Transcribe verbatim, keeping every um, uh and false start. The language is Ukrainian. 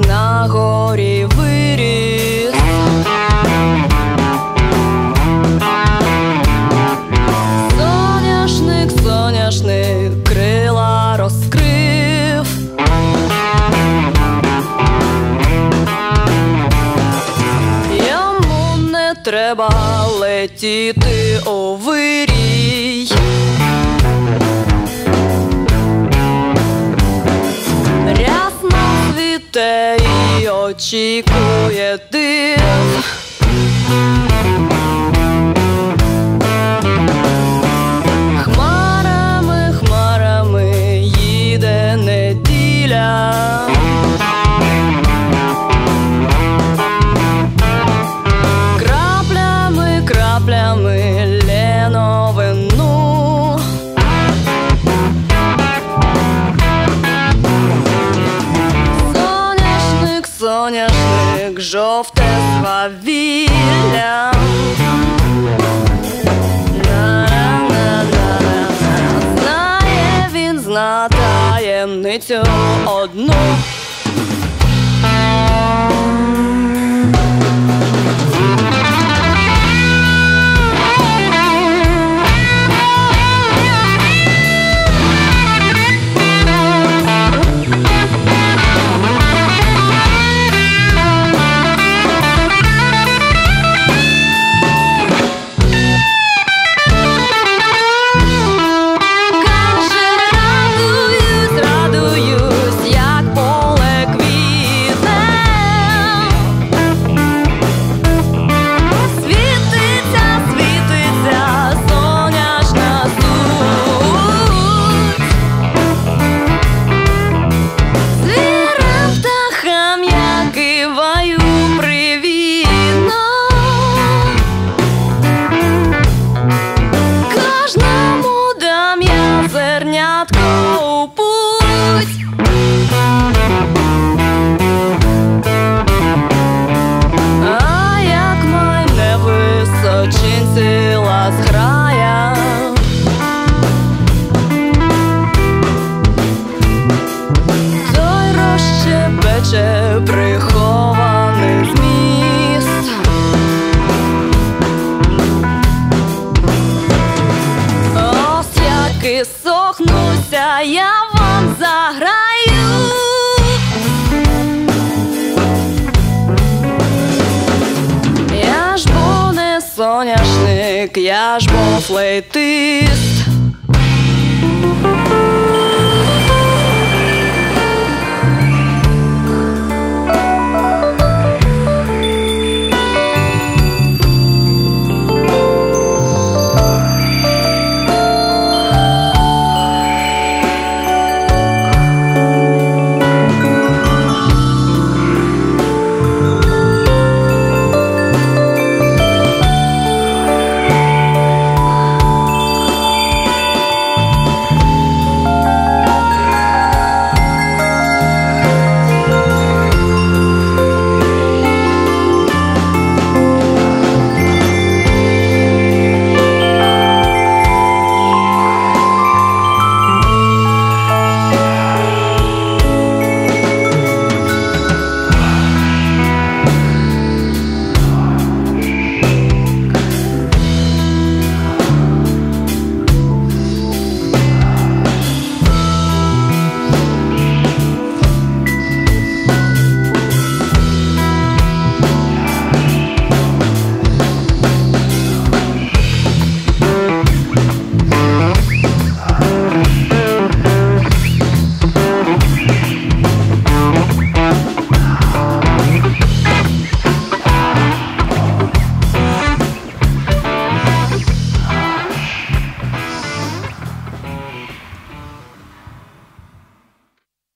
на горі виріс. Соняшник, соняшник, крила розкрив. Йому не треба летіти у вирій. Рясно цвіте і очікує див. Хмарами, хмарами їде неділя. Краплями, краплями леновину. Соняшник, соняшник, жовте свавілля. Знає він, зна таємницю одну. У путь. А як майне височинці ласграя. Той розщебече прихований зміст. Ось як і сохнуся, я вам заграю. Я ж бо не соняшник, я ж бо флейтист.